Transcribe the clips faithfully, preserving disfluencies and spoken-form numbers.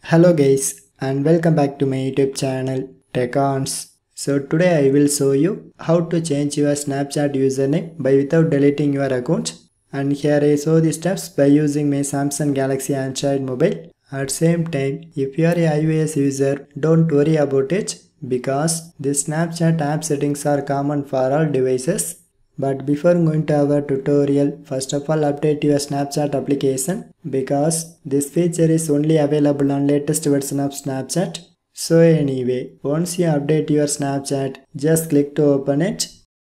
Hello guys and welcome back to my YouTube channel TechOns. So today I will show you how to change your Snapchat username by without deleting your account, and here I show the steps by using my Samsung Galaxy Android mobile. At same time, if you are a iOS user, don't worry about it because the Snapchat app settings are common for all devices. But before going to our tutorial, first of all update your Snapchat application because this feature is only available on latest version of Snapchat. So anyway, once you update your Snapchat, just click to open it.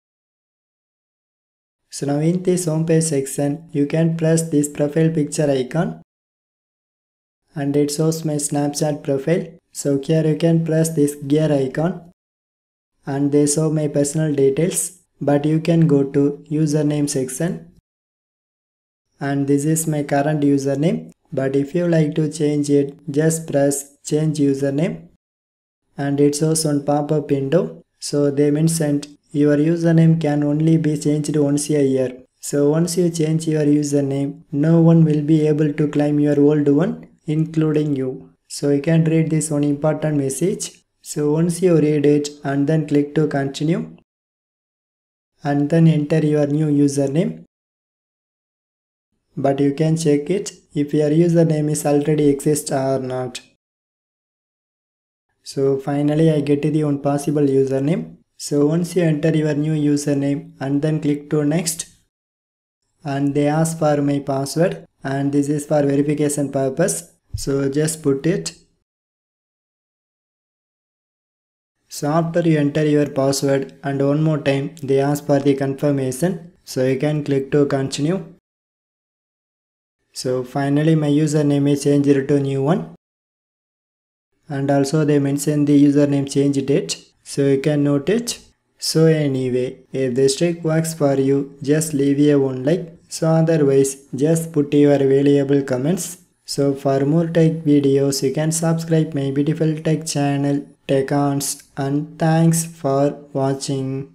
So now in this homepage section, you can press this profile picture icon and it shows my Snapchat profile. So here you can press this gear icon and they show my personal details. But you can go to username section and this is my current username, but if you like to change it, just press change username and it shows on pop-up window. So they mentioned your username can only be changed once a year. So once you change your username, no one will be able to claim your old one, including you. So you can read this one important message. So once you read it and then click to continue and then enter your new username. But you can check it if your username is already exists or not. So finally I get the one possible username. So once you enter your new username and then click to next, and they ask for my password and this is for verification purpose. So just put it. So after you enter your password and one more time they ask for the confirmation, so you can click to continue. So finally my username is changed to new one and also they mention the username change date, so you can note it. So anyway, if this trick works for you, just leave a one like, so otherwise just put your valuable comments. So for more tech videos you can subscribe my beautiful tech channel TechOns, and thanks for watching.